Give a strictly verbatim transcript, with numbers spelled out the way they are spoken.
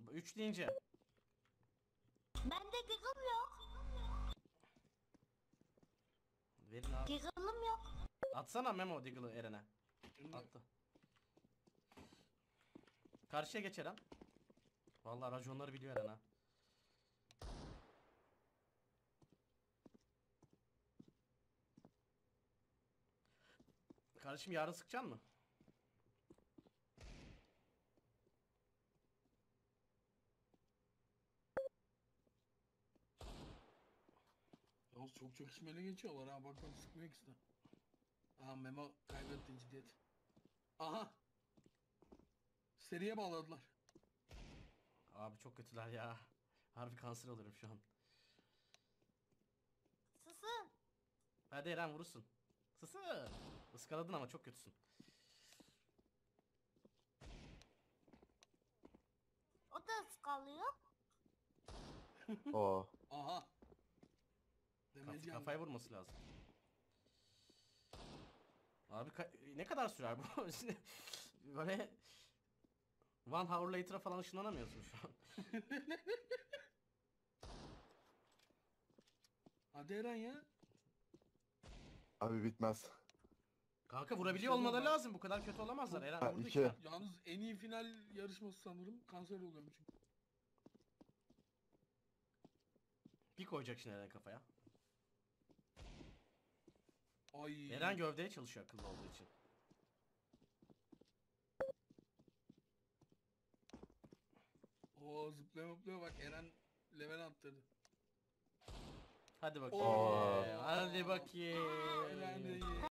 Üç deyince. Bende Deagle yok. Verin abi. Deagle'ım yok. Atsana Memo Deagle'ı Eren'e. Şimdi Attı. Karşıya geç Eren. Vallahi raconları biliyor Eren ha. Kardeşim yarın sıkacaksın mı? Yalnız çok çok işim ele geçiyorlar ha. Bak bak sıkmıyor ikisi de. Aha Memo kaybetti ciddiyet. Aha. Seriye bağladılar. Abi çok kötüler ya. Harbi kanser olurum şu an. Susun. Hadi Eren vurursun. Sısı. Iskaladın ama çok kötüsün. O da ıskalıyor. Oo. Aha. Kaf Demeci kafaya vurması lazım. Abi ne kadar sürer bu? Böyle one hour later'a falan ışınlanamıyorsun şu an. Hadi Eren ya. Abi bitmez. Kanka vurabiliyor olmaları lazım. Bu kadar kötü olamazlar. Ha, Eren vurdu iki. işte. Yalnız en iyi final yarışması sanırım kanser oluyorum çünkü. Bir koyacak şimdi Eren kafaya. Ay. Eren gövdeye çalışıyor akıllı olduğu için. Oo zıplaya zıplaya bak Eren level attırdı. Hadi bakayım. Oo. Hadi bakayım. Eren de iyi.